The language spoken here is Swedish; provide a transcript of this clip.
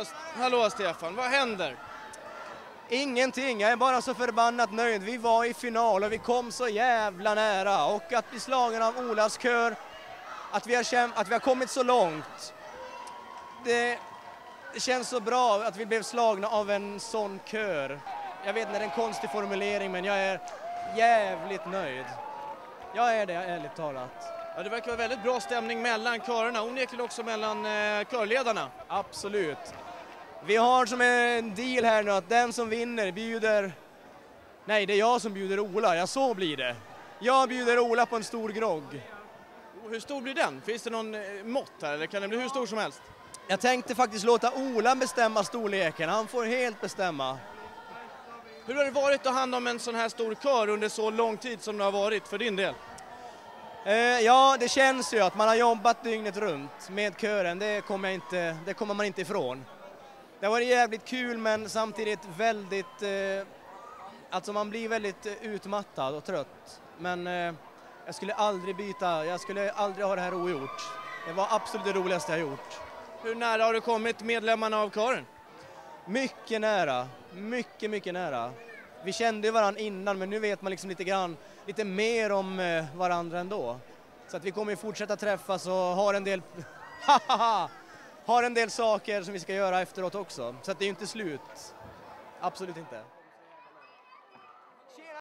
Hallå Stefan, vad händer? Ingenting, jag är bara så förbannat nöjd. Vi var i final och vi kom så jävla nära. Och att bli slagen av Olas kör, att vi har kommit så långt. Det känns så bra att vi blev slagna av en sån kör. Jag vet inte, det är en konstig formulering, men jag är jävligt nöjd. Jag är det, ärligt talat. Ja, det verkar vara väldigt bra stämning mellan körerna, onekligen också mellan körledarna. Absolut. Vi har som en deal här nu att den som vinner bjuder... Nej, det är jag som bjuder Ola. Ja, så blir det. Jag bjuder Ola på en stor grogg. Hur stor blir den? Finns det någon mått här eller kan den bli hur stor som helst? Jag tänkte faktiskt låta Ola bestämma storleken. Han får helt bestämma. Hur har det varit att ta hand om en sån här stor kör under så lång tid som det har varit för din del? Ja, det känns ju att man har jobbat dygnet runt med kören. Det kommer man inte ifrån. Det har varit jävligt kul, men samtidigt väldigt... alltså man blir väldigt utmattad och trött. Men jag skulle aldrig byta. Jag skulle aldrig ha det här ogjort. Det var absolut det roligaste jag gjort. Hur nära har du kommit medlemmarna av kören? Mycket nära. Mycket nära. Vi kände varandra innan, men nu vet man liksom lite mer om varandra ändå. Så att vi kommer fortsätta träffas och har en del saker som vi ska göra efteråt också. Så att det är ju inte slut. Absolut inte.